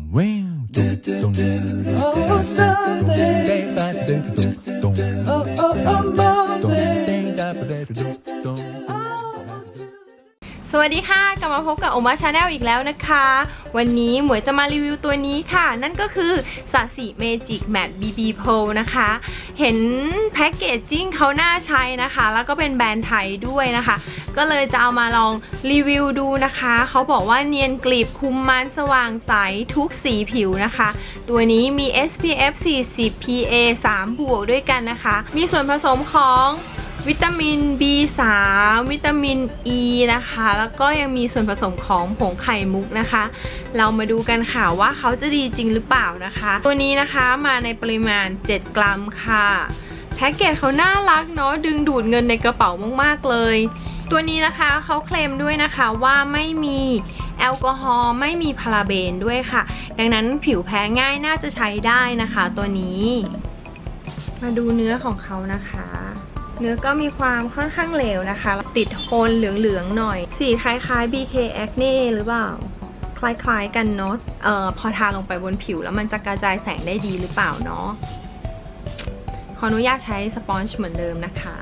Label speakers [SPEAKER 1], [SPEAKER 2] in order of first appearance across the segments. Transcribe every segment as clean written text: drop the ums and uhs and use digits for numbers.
[SPEAKER 1] สวัสดีค่ะกลับมาพบกับโอมาชาแนลอีกแล้วนะคะวันนี้หมวยจะมารีวิวตัวนี้ค่ะนั่นก็คือซาซิเมจิกแมตต์ BB Pearl นะคะเห็นแพ็กเกจจิ้งเขาน่าใช้นะคะแล้วก็เป็นแบรนด์ไทยด้วยนะคะก็เลยจะเอามาลองรีวิวดูนะคะเขาบอกว่าเนียนกลีบคุมมันสว่างใสทุกสีผิวนะคะตัวนี้มี SPF 40 PA 3 บวกด้วยกันนะคะมีส่วนผสมของวิตามิน B3 วิตามิน E นะคะแล้วก็ยังมีส่วนผสมของผงไข่มุกนะคะเรามาดูกันค่ะว่าเขาจะดีจริงหรือเปล่านะคะตัวนี้นะคะมาในปริมาณ7 กรัมค่ะแพ็กเกจเขาน่ารักเนาะดึงดูดเงินในกระเป๋ามากๆเลยตัวนี้นะคะเขาเคลมด้วยนะคะว่าไม่มีแอลกอฮอล์ไม่มีพาราเบนด้วยค่ะดังนั้นผิวแพ้ง่ายน่าจะใช้ได้นะคะตัวนี้มาดูเนื้อของเขานะคะเนื้อก็มีความค่อนข้างเหลวนะคะติดโทนเหลืองๆหน่อยสีคล้ายๆ BK Acne หรือเปล่าคล้ายๆกันเนาะพอทาลงไปบนผิวแล้วมันจะกระจายแสงได้ดีหรือเปล่าเนาะขออนุญาตใช้สปอนจ์เหมือนเดิมนะคะ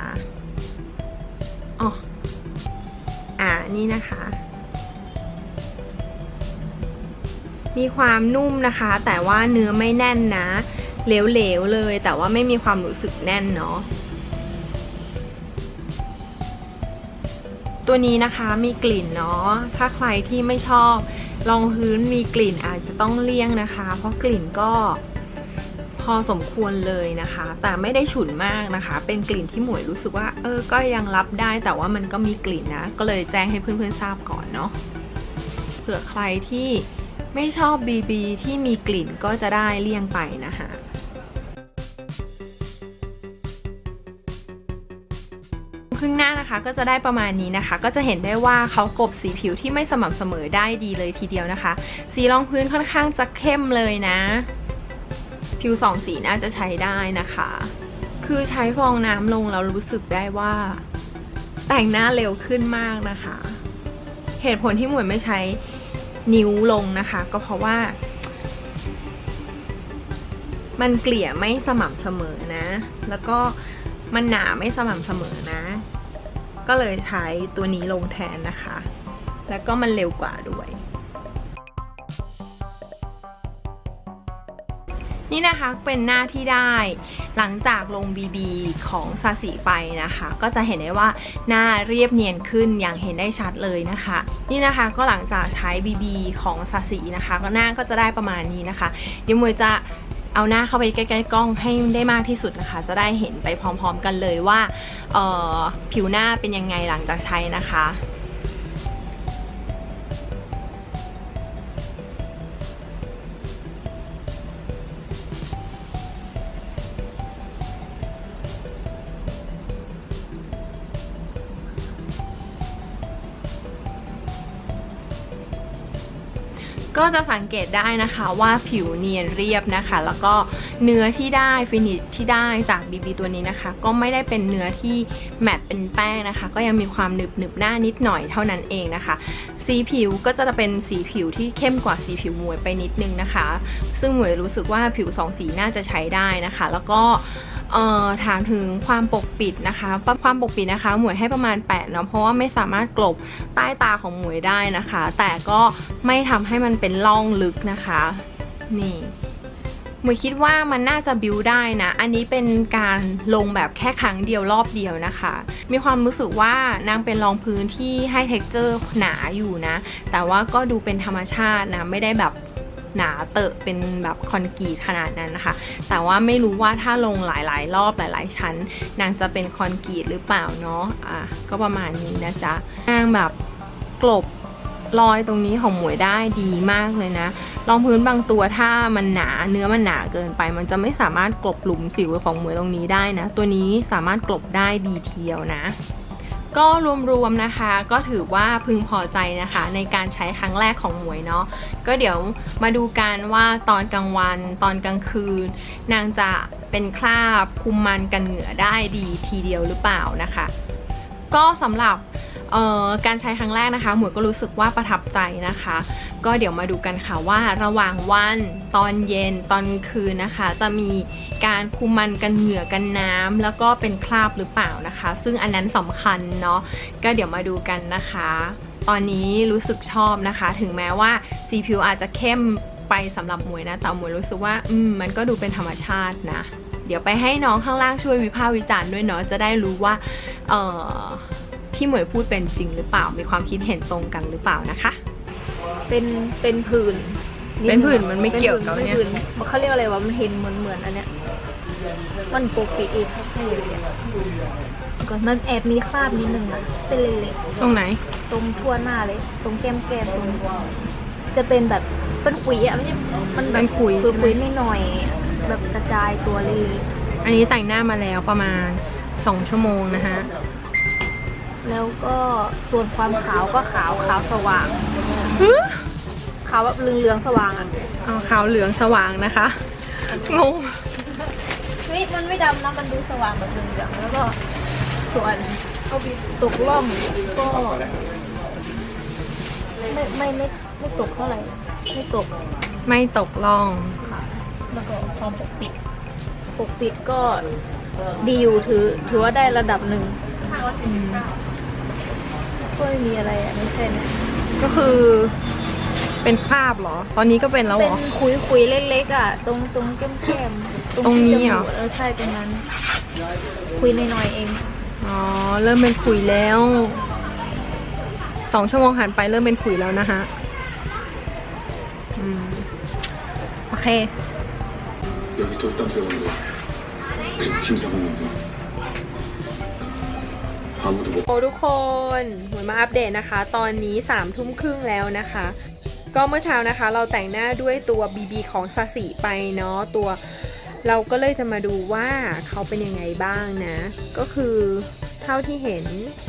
[SPEAKER 1] นี่นะคะมีความนุ่มนะคะแต่ว่าเนื้อไม่แน่นนะเหลวๆเลยแต่ว่าไม่มีความรู้สึกแน่นเนาะตัวนี้นะคะมีกลิ่นเนาะถ้าใครที่ไม่ชอบรองพื้นมีกลิ่นอาจจะต้องเลี่ยงนะคะเพราะกลิ่นก็พอสมควรเลยนะคะแต่ไม่ได้ฉุนมากนะคะเป็นกลิ่นที่หมวยรู้สึกว่าก็ยังรับได้แต่ว่ามันก็มีกลิ่นนะก็เลยแจ้งให้เพื่อนๆทราบก่อนเนาะเผื่อใครที่ไม่ชอบ BB ที่มีกลิ่นก็จะได้เลี่ยงไปนะคะครึ่งหน้านะคะก็จะได้ประมาณนี้นะคะก็จะเห็นได้ว่าเขากลบสีผิวที่ไม่สม่ำเสมอได้ดีเลยทีเดียวนะคะสีรองพื้นค่อนข้างจะเข้มเลยนะผิว2 สีน่าจะใช้ได้นะคะคือใช้ฟองน้ำลงแล้วรู้สึกได้ว่าแต่งหน้าเร็วขึ้นมากนะคะเหตุผลที่หมวยไม่ใช้นิ้วลงนะคะก็เพราะว่ามันเกลี่ยไม่สม่ำเสมอนะแล้วก็มันหนาไม่สม่ำเสมอนะก็เลยใช้ตัวนี้ลงแทนนะคะแล้วก็มันเร็วกว่าด้วยนี่นะคะเป็นหน้าที่ได้หลังจากลง BB ของซาซิไปนะคะก็จะเห็นได้ว่าหน้าเรียบเนียนขึ้นอย่างเห็นได้ชัดเลยนะคะนี่นะคะก็หลังจากใช้ BB ของซาซินะคะก็หน้าก็จะได้ประมาณนี้นะคะเดี๋ยวมวยจะเอาหน้าเข้าไปใกล้ๆกล้องให้ได้มากที่สุดนะคะจะได้เห็นไปพร้อมๆกันเลยว่าผิวหน้าเป็นยังไงหลังจากใช้นะคะก็จะสังเกตได้นะคะว่าผิวเนียนเรียบนะคะแล้วก็เนื้อที่ได้ฟินิชที่ได้จาก BB ตัวนี้นะคะก็ไม่ได้เป็นเนื้อที่แมตต์เป็นแป้งนะคะก็ยังมีความหนึบหน้านิดหน่อยเท่านั้นเองนะคะสีผิวก็จะเป็นสีผิวที่เข้มกว่าสีผิวหมวยไปนิดนึงนะคะซึ่งหมวยรู้สึกว่าผิว2 สีน่าจะใช้ได้นะคะแล้วก็ถามถึงความปกปิดนะคะความปกปิดนะคะหมวยให้ประมาณ8เนาะเพราะว่าไม่สามารถกลบใต้ตาของหมวยได้นะคะแต่ก็ไม่ทำให้มันเป็นร่องลึกนะคะนี่หมวยคิดว่ามันน่าจะบิวได้นะอันนี้เป็นการลงแบบแค่ครั้งเดียวรอบเดียวนะคะมีความรู้สึกว่านางเป็นรองพื้นที่ให้ texture หนาอยู่นะแต่ว่าก็ดูเป็นธรรมชาตินะไม่ได้แบบหนาเตอะเป็นแบบคอนกรีตขนาดนั้นนะคะแต่ว่าไม่รู้ว่าถ้าลงหลายๆรอบหลายๆชั้นนางจะเป็นคอนกรีตหรือเปล่าเนาะก็ประมาณนี้นะจ๊ะนางแบบกลบรอยตรงนี้ของหมวยได้ดีมากเลยนะรองพื้นบางตัวถ้ามันหนาเนื้อมันหนาเกินไปมันจะไม่สามารถกลบหลุมสิวของหมวยตรงนี้ได้นะตัวนี้สามารถกลบได้ดีทีเดียวนะก็รวมๆนะคะก็ถือว่าพึงพอใจนะคะในการใช้ครั้งแรกของหมวยเนาะก็เดี๋ยวมาดูกันว่าตอนกลางวันตอนกลางคืนนางจะเป็นคราบคุมมันกันเหงื่อได้ดีทีเดียวหรือเปล่านะคะก็สำหรับการใช้ครั้งแรกนะคะหมวยก็รู้สึกว่าประทับใจนะคะก็เดี๋ยวมาดูกันค่ะว่าระหว่างวันตอนเย็นตอนคืนนะคะจะมีการคุมมันกันเหงื่อกันน้ำแล้วก็เป็นคราบหรือเปล่านะคะซึ่งอันนั้นสำคัญเนาะก็เดี๋ยวมาดูกันนะคะตอนนี้รู้สึกชอบนะคะถึงแม้ว่าสีผิวอาจจะเข้มไปสำหรับหมวยนะแต่หมวยรู้สึกว่ามันก็ดูเป็นธรรมชาตินะเดี๋ยวไปให้น้องข้างล่างช่วยวิพากษ์วิจารณ์ด้วยเนาะจะได้รู้ว่าที่หมวยพูดเป็นจริงหรือเปล่ามีความคิดเห็นตรงกันหรือเปล่านะคะ
[SPEAKER 2] เป็นผื่น
[SPEAKER 1] มันไม่เกี่ยวกับเนี่ย
[SPEAKER 2] เขาเรียกอะไรวะมันเห็นเหมือนอันเนี้ยมันปกปิดเองครับให้เลยก่อนมันแอบมีคราบนิดนึงอะเป็นเล็ก
[SPEAKER 1] ๆตรงไหน
[SPEAKER 2] ตรงทั่วหน้าเลยตรงแก้มตรงจะเป็นแบบเป็นขุยอะไม่ใช่มันแบบ
[SPEAKER 1] ขุย
[SPEAKER 2] นิดหน่อยแบบกระจายตัวเลย
[SPEAKER 1] อันนี้แต่งหน้ามาแล้วประมาณ2 ชั่วโมงนะคะ
[SPEAKER 2] แล้วก็ส่วนความขาวก็ขาวสว่างขาวแบบเหลืองสว่างอ่ะ
[SPEAKER 1] ขาวเหลืองสว่างนะคะงง
[SPEAKER 2] มันไม่ดำนะมันดูสว่างแบบเหลืองแล้วก็ส่วนตกล่องก็ไม่ตกเท่าไหร่ไม่ตก
[SPEAKER 1] ล่อง
[SPEAKER 2] ค่ะแล้วก็ความปกปิดก็ดีอยู่ถือว่าได้ระดับหนึ่งก็ไม่มีอะไรอ่ะไม่ใช่นะ
[SPEAKER 1] ก็คือเป็นคราบเหรอตอนนี้ก็เป็นแล้วเหรอ
[SPEAKER 2] เป็นคุยเล็กๆอ่ะตรงแก้ม
[SPEAKER 1] ตรงนี้เหรอ
[SPEAKER 2] ใช่ตรงนั้นคุยน้อยๆเอง
[SPEAKER 1] เริ่มเป็นขุยแล้ว2 ชั่วโมงผ่านไปเริ่มเป็นขุยแล้วนะคะโอเคโอ้ทุกคนหมวยมาอัปเดตนะคะตอนนี้3:30แล้วนะคะก็เมื่อเช้านะคะเราแต่งหน้าด้วยตัว BB ของซาสิไปเนาะตัวเราก็เลยจะมาดูว่าเขาเป็นยังไงบ้างนะก็คือเท่าที่เห็น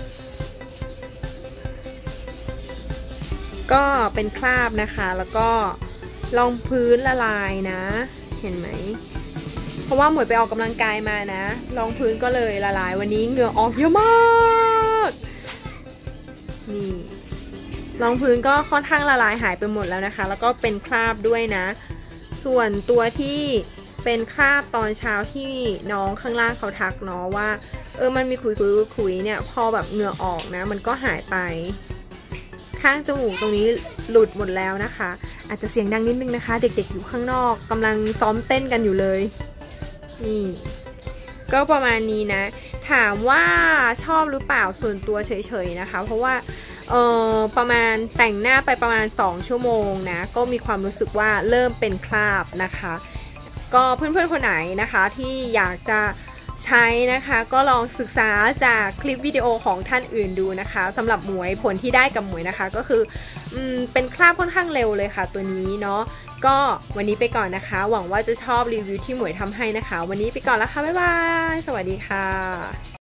[SPEAKER 1] ก็เป็นคราบนะคะแล้วก็รองพื้นละลายนะเห็นไหมเพราะว่าหมวยไปออกกำลังกายมานะรองพื้นก็เลยละลายวันนี้เหงื่อออกเยอะมากนี่รองพื้นก็ค่อนข้างละลายหายไปหมดแล้วนะคะแล้วก็เป็นคราบด้วยนะส่วนตัวที่เป็นคราบตอนเช้าที่น้องข้างล่างเขาทักเนาะว่ามันมีขุยเนี่ยพอแบบเหงื่อออกนะมันก็หายไปข้างจมูกตรงนี้หลุดหมดแล้วนะคะอาจจะเสียงดังนิดนึงนะคะเด็กๆอยู่ข้างนอกกำลังซ้อมเต้นกันอยู่เลยนี่ก็ประมาณนี้นะถามว่าชอบหรือเปล่าส่วนตัวเฉยๆนะคะเพราะว่าประมาณแต่งหน้าไปประมาณ2 ชั่วโมงนะก็มีความรู้สึกว่าเริ่มเป็นคราบนะคะก็เพื่อนๆคนไหนนะคะที่อยากจะใช้นะคะก็ลองศึกษาจากคลิปวิดีโอของท่านอื่นดูนะคะสำหรับหมวยผลที่ได้กับหมวยนะคะก็คือเป็นคราบค่อนข้างเร็วเลยค่ะตัวนี้เนาะก็วันนี้ไปก่อนนะคะหวังว่าจะชอบรีวิวที่หมวยทำให้นะคะวันนี้ไปก่อนแล้วค่ะบ๊ายบายสวัสดีค่ะ